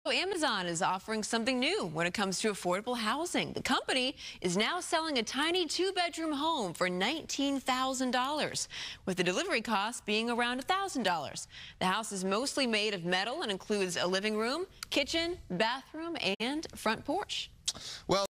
Amazon is offering something new when it comes to affordable housing. The company is now selling a tiny two-bedroom home for $19,000, with the delivery cost being around $1,000. The house is mostly made of metal and includes a living room, kitchen, bathroom, and front porch. Well,